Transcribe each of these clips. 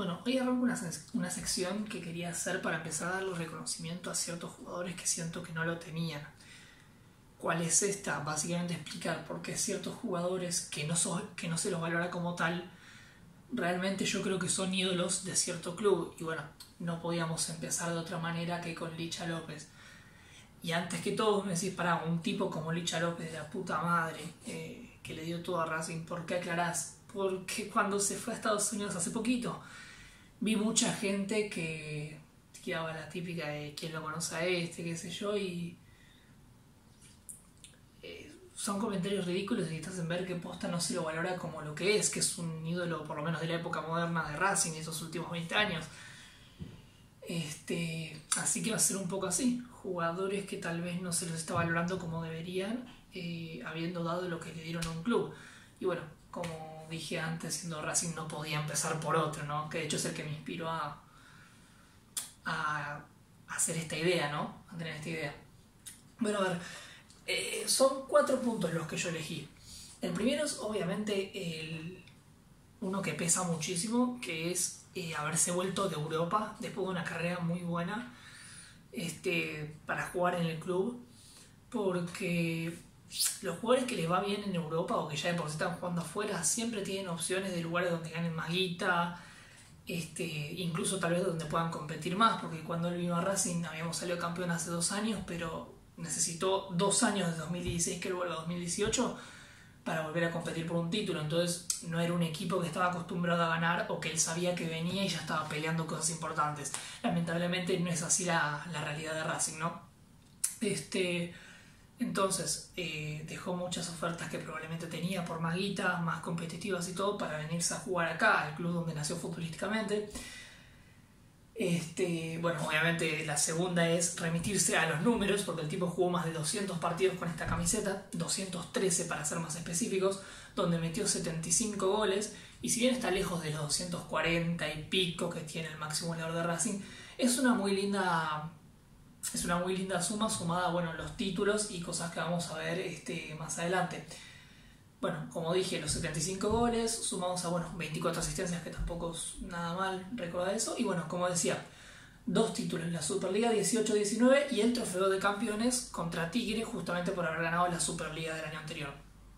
Bueno, hoy arranco una sección que quería hacer para empezar a darle reconocimiento a ciertos jugadores que siento que no lo tenían. ¿Cuál es esta? Básicamente explicar por qué ciertos jugadores que no se los valora como tal, realmente yo creo que son ídolos de cierto club. Y bueno, no podíamos empezar de otra manera que con Licha López. Y antes que todo me decís, pará, un tipo como Licha López de la puta madre, que le dio todo a Racing, ¿por qué aclarás? Porque cuando se fue a Estados Unidos hace poquito, vi mucha gente que tiraba la típica de quién lo conoce a este, qué sé yo, y son comentarios ridículos y te hacen ver que posta no se lo valora como lo que es un ídolo por lo menos de la época moderna de Racing, de estos últimos 20 años. Así que va a ser un poco así, jugadores que tal vez no se los está valorando como deberían, habiendo dado lo que le dieron a un club. Y bueno, como dije antes, siendo Racing no podía empezar por otro, ¿no? Que de hecho es el que me inspiró a hacer esta idea, ¿no? A tener esta idea. Bueno, a ver, son 4 puntos los que yo elegí. El primero es obviamente uno que pesa muchísimo, que es haberse vuelto de Europa después de una carrera muy buena para jugar en el club, porque los jugadores que les va bien en Europa o que ya de por sí están jugando afuera siempre tienen opciones de lugares donde ganen más guita, incluso tal vez donde puedan competir más, porque cuando él vino a Racing habíamos salido campeón hace 2 años, pero necesitó 2 años de 2016 que él vuelva a 2018 para volver a competir por un título. Entonces no era un equipo que estaba acostumbrado a ganar o que él sabía que venía y ya estaba peleando cosas importantes. Lamentablemente no es así la realidad de Racing, ¿no? Entonces dejó muchas ofertas que probablemente tenía por más guita, más competitivas y todo, para venirse a jugar acá, al club donde nació futbolísticamente. Bueno, obviamente la segunda es remitirse a los números, porque el tipo jugó más de 200 partidos con esta camiseta, 213 para ser más específicos, donde metió 75 goles, y si bien está lejos de los 240 y pico que tiene el máximo goleador de Racing, es una muy linda suma, sumada, bueno, los títulos y cosas que vamos a ver más adelante. Bueno, como dije, los 75 goles, sumados a 24 asistencias, que tampoco es nada mal recordar eso. Y bueno, como decía, 2 títulos, la Superliga 18-19 y el Trofeo de Campeones contra Tigre, justamente por haber ganado la Superliga del año anterior.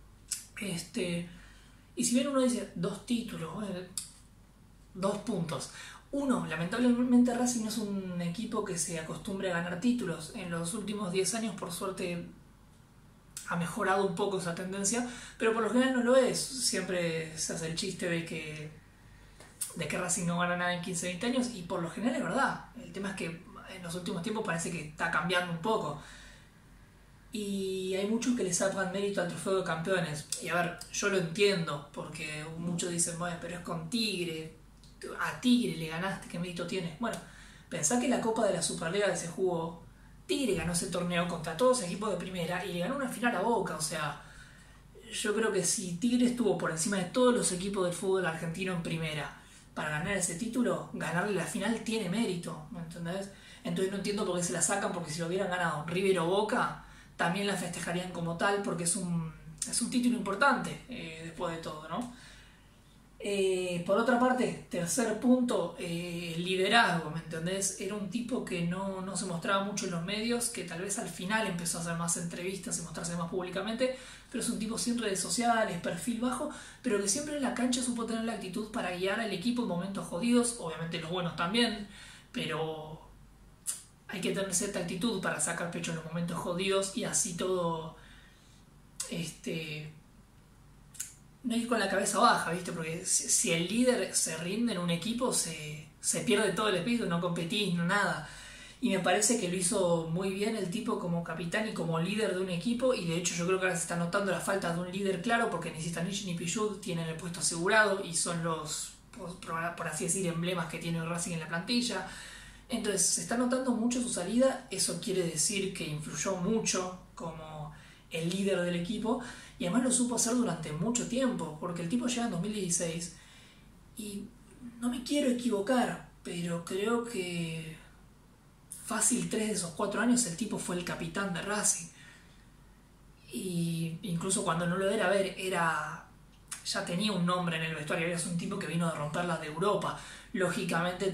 Y si bien uno dice 2 títulos, 2 puntos. Uno, lamentablemente Racing no es un equipo que se acostumbre a ganar títulos. En los últimos 10 años, por suerte, ha mejorado un poco esa tendencia, pero por lo general no lo es. Siempre se hace el chiste de que Racing no gana nada en 15-20 años, y por lo general es verdad. El tema es que en los últimos tiempos parece que está cambiando un poco. Y hay muchos que le sacan mérito al Trofeo de Campeones. Y a ver, yo lo entiendo, porque muchos dicen, bueno, pero es con Tigre. A Tigre le ganaste, ¿qué mérito tiene? Bueno, pensá que la Copa de la Superliga que se jugó, Tigre ganó ese torneo contra todos los equipos de primera y le ganó una final a Boca. O sea, yo creo que si Tigre estuvo por encima de todos los equipos del fútbol argentino en primera para ganar ese título, ganarle la final tiene mérito, ¿me entendés? Entonces no entiendo por qué se la sacan, porque si lo hubieran ganado River o Boca, también la festejarían como tal, porque es un título importante, después de todo, ¿no? Por otra parte, tercer punto, liderazgo, ¿me entendés? Era un tipo que no se mostraba mucho en los medios, que tal vez al final empezó a hacer más entrevistas y mostrarse más públicamente, pero es un tipo sin redes sociales, perfil bajo, pero que siempre en la cancha supo tener la actitud para guiar al equipo en momentos jodidos, obviamente los buenos también, pero hay que tener cierta actitud para sacar pecho en los momentos jodidos y así todo, no ir con la cabeza baja, ¿viste? Porque si el líder se rinde en un equipo, se pierde todo el espíritu, no competís, no nada. Y me parece que lo hizo muy bien el tipo como capitán y como líder de un equipo, y de hecho yo creo que ahora se está notando la falta de un líder claro, porque ni Zitanich ni Pichud tienen el puesto asegurado y son los, por así decir, emblemas que tiene el Racing en la plantilla. Entonces se está notando mucho su salida, eso quiere decir que influyó mucho como el líder del equipo, y además lo supo hacer durante mucho tiempo, porque el tipo llega en 2016 y no me quiero equivocar, pero creo que fácil 3 de esos 4 años el tipo fue el capitán de Racing, y incluso cuando no lo era, a ver, era ya tenía un nombre en el vestuario, es un tipo que vino de romperlas de Europa, lógicamente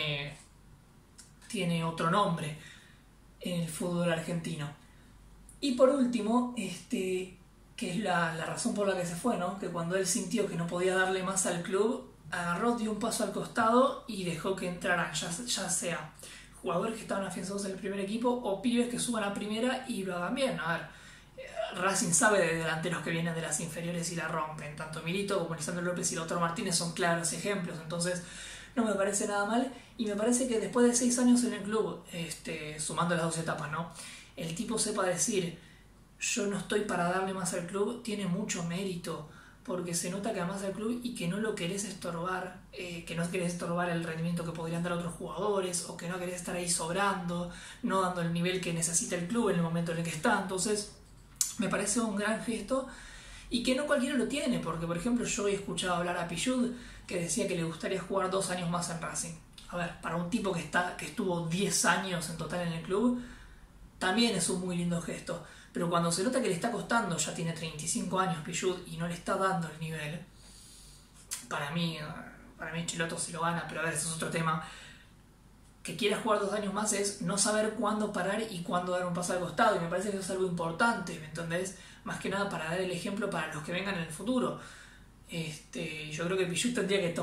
tiene otro nombre en el fútbol argentino. Y por último, que es la razón por la que se fue, ¿no? Que cuando él sintió que no podía darle más al club, agarró, dio un paso al costado y dejó que entraran ya sea jugadores que estaban afianzados en el primer equipo o pibes que suban a primera y lo hagan bien. A ver, Racing sabe de delanteros que vienen de las inferiores y la rompen. Tanto Milito como Lisandro López y Lautaro Martínez son claros ejemplos. Entonces no me parece nada mal y me parece que después de 6 años en el club, sumando las 2 etapas, ¿no? El tipo sepa decir, yo no estoy para darle más al club, tiene mucho mérito, porque se nota que amas al club y que no lo querés estorbar, que no querés estorbar el rendimiento que podrían dar otros jugadores, o que no querés estar ahí sobrando, no dando el nivel que necesita el club en el momento en el que está. Entonces me parece un gran gesto y que no cualquiera lo tiene, porque por ejemplo yo he escuchado hablar a Pichud que decía que le gustaría jugar 2 años más en Racing. A ver, para un tipo que estuvo 10 años en total en el club, también es un muy lindo gesto. Pero cuando se nota que le está costando, ya tiene 35 años Pichud y no le está dando el nivel, para mí Chiloto se lo gana, pero a ver, ese es otro tema. Que quiera jugar 2 años más es no saber cuándo parar y cuándo dar un paso al costado, y me parece que eso es algo importante, ¿me entendés? Más que nada para dar el ejemplo para los que vengan en el futuro. Yo creo que Pichud tendría que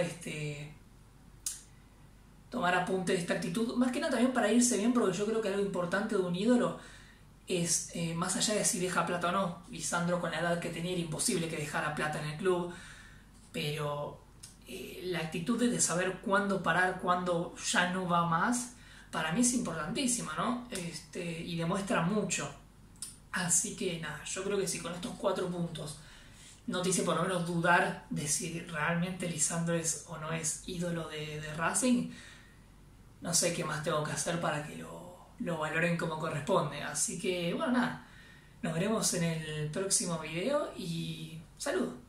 tomar apunte de esta actitud, más que nada también para irse bien, porque yo creo que algo importante de un ídolo es, más allá de si deja plata o no. Lisandro, con la edad que tenía, era imposible que dejara plata en el club, pero la actitud de saber cuándo parar, cuándo ya no va más, para mí es importantísima, ¿no? Y demuestra mucho. Así que nada, yo creo que si con estos 4 puntos no te hice por lo menos dudar de si realmente Lisandro es o no es ídolo de Racing, no sé qué más tengo que hacer para que lo valoren como corresponde. Así que bueno, nada, nos veremos en el próximo video y salud.